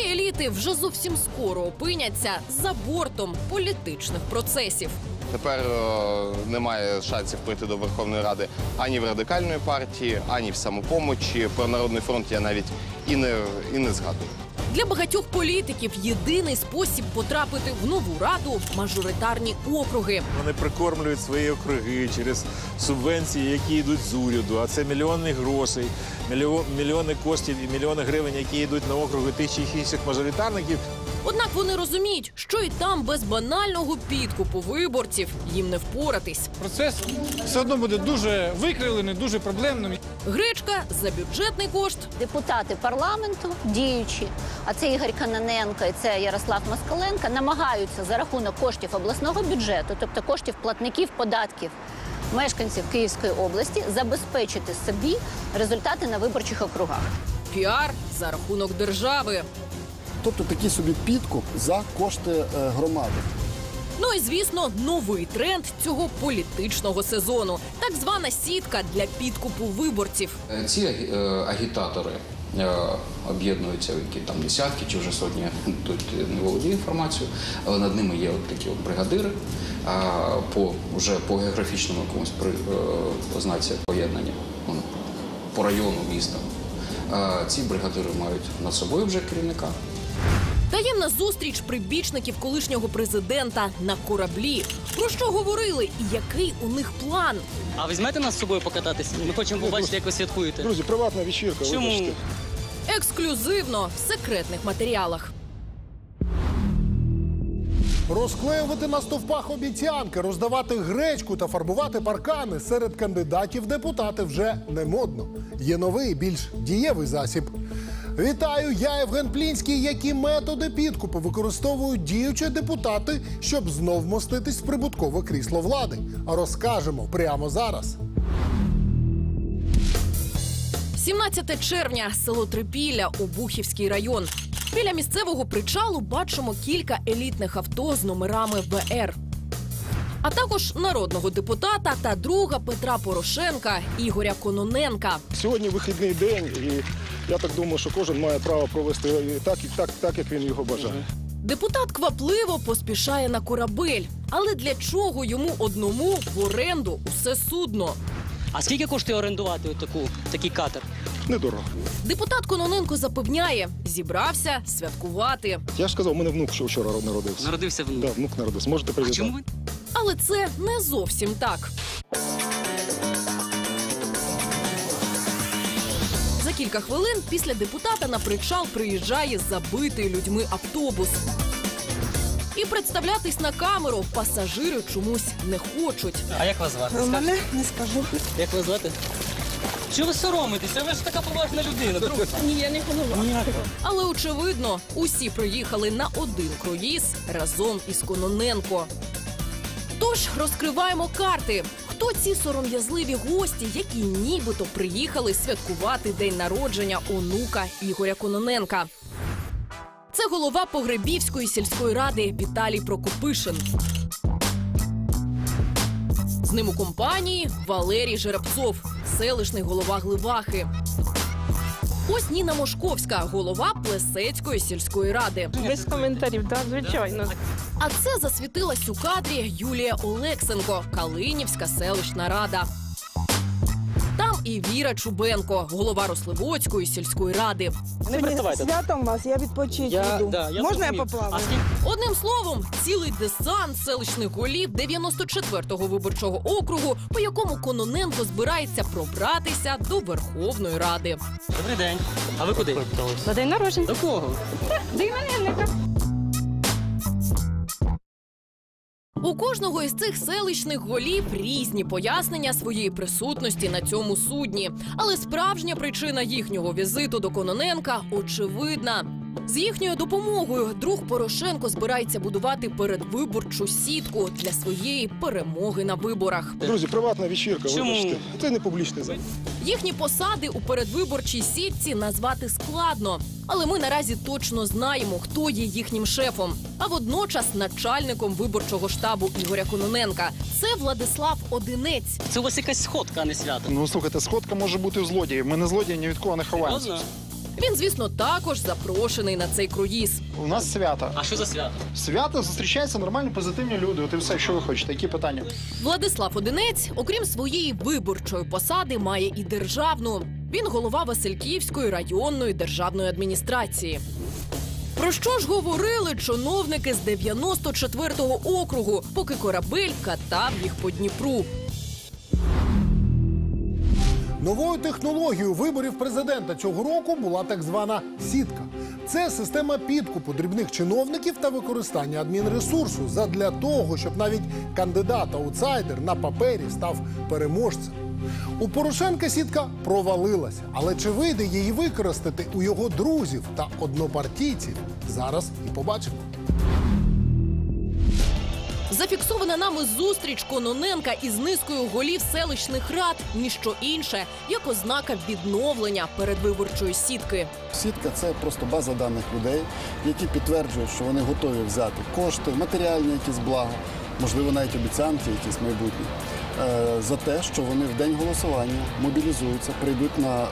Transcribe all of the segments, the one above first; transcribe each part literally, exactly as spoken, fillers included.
еліти вже зовсім скоро опиняться за бортом політичних процесів. Тепер о, немає шансів прийти до Верховної Ради ані в Радикальної партії, ані в Самопомочі. Про Народний фронт я навіть і не, і не згадую. Для багатьох політиків єдиний спосіб потрапити в нову раду – мажоритарні округи. Вони прикормлюють свої округи через субвенції, які йдуть з уряду. А це мільйони грошей, мільйони коштів і мільйони гривень, які йдуть на округи тих чи інших мажоритарників. Однак вони розуміють, що і там без банального підкупу виборців їм не впоратись. Процес все одно буде дуже викривлений, дуже проблемним. Гречка за бюджетний кошт. Депутати парламенту, діючі, а це Ігор Кононенко і це Ярослав Москаленко, намагаються за рахунок коштів обласного бюджету, тобто коштів платників податків, мешканців Київської області, забезпечити собі результати на виборчих округах. Піар за рахунок держави. Тобто такий собі підкуп за кошти громади. Ну і, звісно, новий тренд цього політичного сезону. Так звана сітка для підкупу виборців. Ці е, агітатори е, об'єднуються, які там десятки чи вже сотні, тут не володію інформацією, але над ними є от такі от бригадири, а по, вже по географічному якомусь при, е, ознаці поєднання, ну, по району міста. А ці бригадири мають над собою вже керівника. Таємна зустріч прибічників колишнього президента на кораблі. Про що говорили і який у них план? А візьмете нас з собою покататись? Ми хочемо побачити, як ви святкуєте. Друзі, приватна вечірка. Чому? Вибачте. Ексклюзивно в секретних матеріалах. Розклеювати на стовпах обіцянки, роздавати гречку та фарбувати паркани серед кандидатів в депутати вже не модно. Є новий, більш дієвий засіб. Вітаю, я Євген Плінський. Які методи підкупу використовують діючі депутати, щоб знов моститись в прибуткове крісло влади? Розкажемо прямо зараз. сімнадцяте червня, село Трипілля, Обухівський район. Біля місцевого причалу бачимо кілька елітних авто з номерами Ве Ер. А також народного депутата та друга Петра Порошенка Ігоря Кононенка. Сьогодні вихідний день, і я так думаю, що кожен має право провести так, так, так, як він його бажає. Депутат квапливо поспішає на корабель. Але для чого йому одному в оренду усе судно? А скільки коштує орендувати отаку, такий катер? Недорого. Депутат Кононенко запевняє, зібрався святкувати. Я ж сказав, у мене внук що вчора народився. Народився внук? Так, да, внук народився. Можете А привітати. чому ви? Але це не зовсім так. За кілька хвилин після депутата на причал приїжджає забитий людьми автобус. І представлятись на камеру пасажири чомусь не хочуть. А як вас звати? Мене не скажу. Як вас звати? Чого ви соромитеся? Ви ж така поважна людина. Друг. Ні, я не голова. Але, очевидно, усі приїхали на один круїз разом із Кононенко. Тож розкриваємо карти. Хто ці сором'язливі гості, які нібито приїхали святкувати день народження онука Ігоря Кононенка? Це голова Погребівської сільської ради Віталій Прокопишин. З ним у компанії Валерій Жеребцов, селищний голова Гливахи. Ось Ніна Мошковська, голова Плесецької сільської ради. Без коментарів, так, звичайно. А це засвітилась у кадрі Юлія Олексенко, Калинівська селищна рада. Там і Віра Чубенко, голова Росливоцької сільської ради. Не працювайте. Святом вас, я відпочити Я, йду. да, я Можна я зрозумів. поплаваю? А скільки? Одним словом, цілий десант селищних голів дев'яносто четвертого виборчого округу, по якому Кононенко збирається пробратися до Верховної Ради. Добрий день. А ви куди? На день народження. До кого? До іменинника. У кожного із цих селищних голів різні пояснення своєї присутності на цьому судні. Але справжня причина їхнього візиту до Кононенка очевидна. З їхньою допомогою друг Порошенко збирається будувати передвиборчу сітку для своєї перемоги на виборах. Друзі, приватна вечірка. Чому? Вибачте. Це не публічний захід. Їхні посади у передвиборчій сітці назвати складно. Але ми наразі точно знаємо, хто є їхнім шефом. А водночас начальником виборчого штабу Ігоря Кононенка. Це Владислав Одинець. Це у вас якась сходка, а не свято. Ну, слухайте, сходка може бути у злодіїв. Ми не злодії, ні від кого не ховаємося. Серйозно? Він, звісно, також запрошений на цей круїз. У нас свято. А що за свято? Свято, зустрічаються нормальні, позитивні люди. От і все, що ви хочете, які питання? Владислав Одинець, окрім своєї виборчої посади, має і державну. Він голова Васильківської районної державної адміністрації. Про що ж говорили чиновники з дев'яносто четвертого округу, поки корабель катав їх по Дніпру? Новою технологією виборів президента цього року була так звана сітка. Це система підкупу дрібних чиновників та використання адмінресурсу задля того, щоб навіть кандидат-аутсайдер на папері став переможцем. У Порошенка сітка провалилася, але чи вийде її використати у його друзів та однопартійців, зараз і побачимо. Зафіксована нами зустріч Кононенка із низкою голів селищних рад – ніщо інше, як ознака відновлення передвиборчої сітки. Сітка – це просто база даних людей, які підтверджують, що вони готові взяти кошти, матеріальні якісь блага, можливо, навіть обіцянки якісь майбутні, за те, що вони в день голосування мобілізуються, прийдуть на,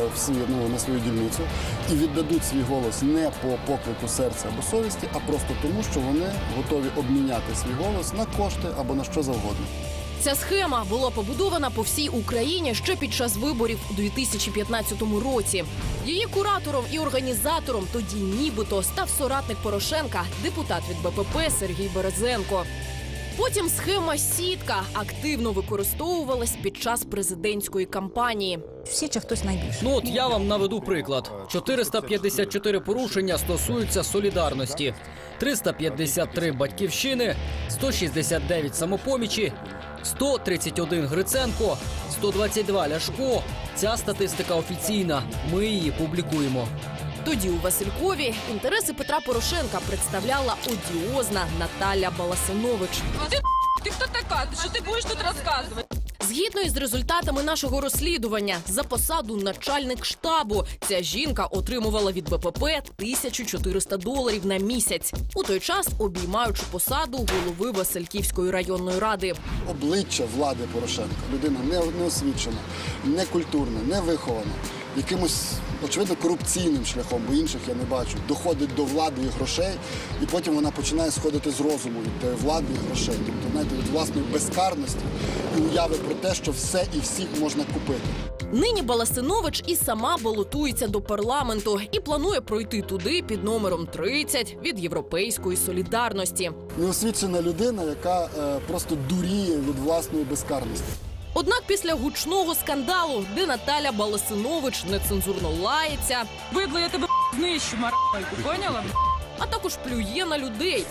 ну, на свою дільницю і віддадуть свій голос не по поклику серця або совісті, а просто тому, що вони готові обміняти свій голос на кошти або на що завгодно. Ця схема була побудована по всій Україні ще під час виборів у дві тисячі п'ятнадцятому році. Її куратором і організатором тоді нібито став соратник Порошенка, депутат від Бе Пе Пе Сергій Березенко. Потім схема «Сітка» активно використовувалась під час президентської кампанії. Всі чи хтось найбільше? Ну от я вам наведу приклад. чотириста п'ятдесят чотири порушення стосуються солідарності, триста п'ятдесят три батьківщини, сто шістдесят дев'ять самопомічі, сто тридцять один Гриценко, сто двадцять два Ляшко. Ця статистика офіційна. Ми її публікуємо. Тоді у Василькові інтереси Петра Порошенка представляла одіозна Наталя Баласинович. Ти, ти хто така? Що ти будеш тут розказувати? Згідно із результатами нашого розслідування, за посаду начальник штабу ця жінка отримувала від Бе Пе Пе тисячу чотириста доларів на місяць, у той час обіймаючи посаду голови Васильківської районної ради. Обличчя влади Порошенка, людина неосвічена, некультурна, невихована, якимось, очевидно, корупційним шляхом, бо інших я не бачу, доходить до влади і грошей, і потім вона починає сходити з розуму від тієї влади і грошей. Тобто, знаєте, від власної безкарності і уяви про те, що все і всіх можна купити. Нині Баласинович і сама балотується до парламенту і планує пройти туди під номером тридцять від Європейської солідарності. Неосвічена людина, яка е, просто дуріє від власної безкарності. Однак після гучного скандалу, де Наталя Баласинович нецензурно лається, Бидло, я тебе знищу, марайку, поняла? а також плює на людей,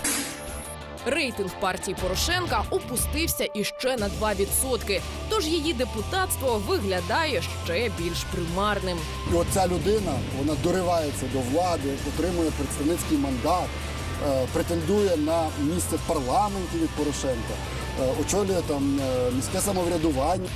рейтинг партії Порошенка опустився іще на два відсотки, тож її депутатство виглядає ще більш примарним. І оця людина, вона доривається до влади, отримує представницький мандат, е, претендує на місце в парламенті від Порошенка, е, очолює там е, міське самоврядування.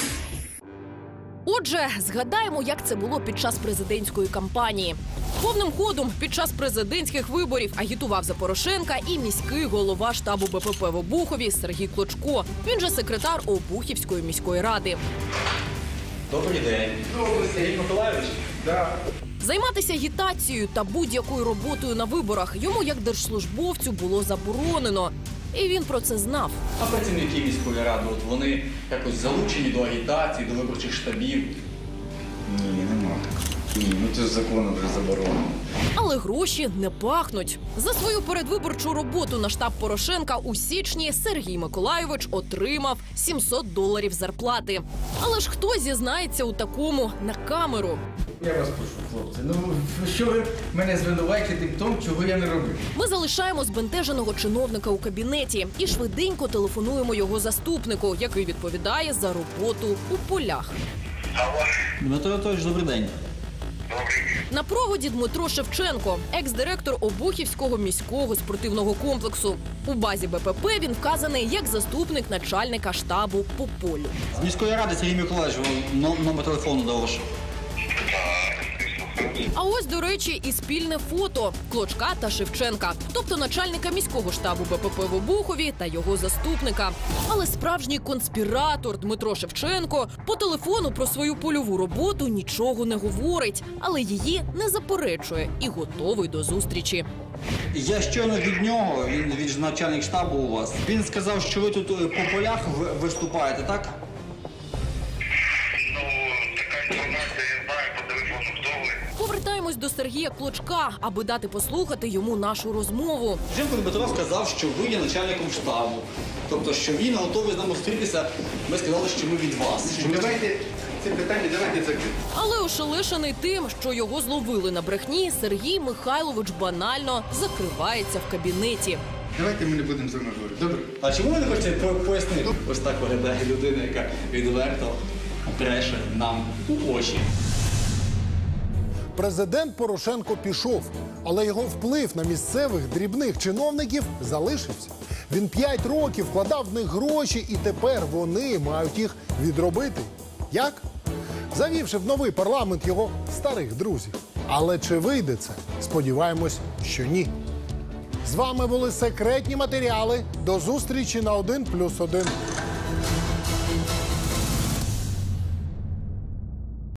Отже, згадаємо, як це було під час президентської кампанії. Повним ходом під час президентських виборів агітував за Порошенка і міський голова штабу Бе Пе Пе в Обухові Сергій Клочко. Він же секретар Обухівської міської ради. Добрий день. Добрий, Сергій Миколайович? Так. Займатися агітацією та будь-якою роботою на виборах йому, як держслужбовцю, було заборонено. І він про це знав. А працівники міської ради, от вони якось залучені до агітації, до виборчих штабів? Ні, нема. Ні, ну це ж законом вже заборонено. Але гроші не пахнуть. За свою передвиборчу роботу на штаб Порошенка у січні Сергій Миколайович отримав сімсот доларів зарплати. Але ж хто зізнається у такому на камеру? Я вас прошу, хлопці, ну що ви мене звинувачуєте в тому, чого я не робив? Ми залишаємо збентеженого чиновника у кабінеті і швиденько телефонуємо його заступнику, який відповідає за роботу у полях. Дмитро Анатолійович, добрий день. На проводі Дмитро Шевченко, екс-директор Обухівського міського спортивного комплексу. У базі Бе Пе Пе він вказаний як заступник начальника штабу по полю. З міської ради Сергій Миколайович, вам номер телефону дав ваш. А ось, до речі, і спільне фото Клочка та Шевченка, тобто начальника міського штабу Бе Пе Пе в Обухові та його заступника. Але справжній конспіратор Дмитро Шевченко по телефону про свою польову роботу нічого не говорить, але її не заперечує і готовий до зустрічі. Я щойно від нього, він від начальник штабу у вас. Він сказав, що ви тут по полях ви- виступаєте, так? Повертаємось до Сергія Клочка, аби дати послухати йому нашу розмову. Жінко Дмитро сказав, що ви є начальником штабу. Тобто, що він готовий з нами зустрітися. Ми сказали, що ми від вас. Що ми... Давайте це питання, давайте закрити. Але ошелешений тим, що його зловили на брехні, Сергій Михайлович банально закривається в кабінеті. Давайте ми не будемо з вами говорити. Добре? А чому ви не хочете по- пояснити? Ось так виглядає людина, яка відверто бреше нам у очі. Президент Порошенко пішов, але його вплив на місцевих дрібних чиновників залишився. Він п'ять років вкладав в них гроші, і тепер вони мають їх відробити. Як? Завівши в новий парламент його старих друзів. Але чи вийде це? Сподіваємось, що ні. З вами були секретні матеріали. До зустрічі на один плюс один.